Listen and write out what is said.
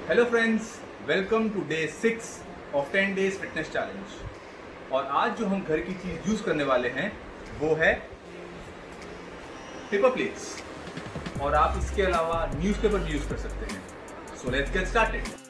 Hello friends, welcome to day 6 of 10 days fitness challenge. और आज जो हम घर की चीज यूज करने वाले हैं वो है पेपर प्लेट्स, और आप इसके अलावा न्यूज़पेपर भी यूज कर सकते हैं। So let's get started.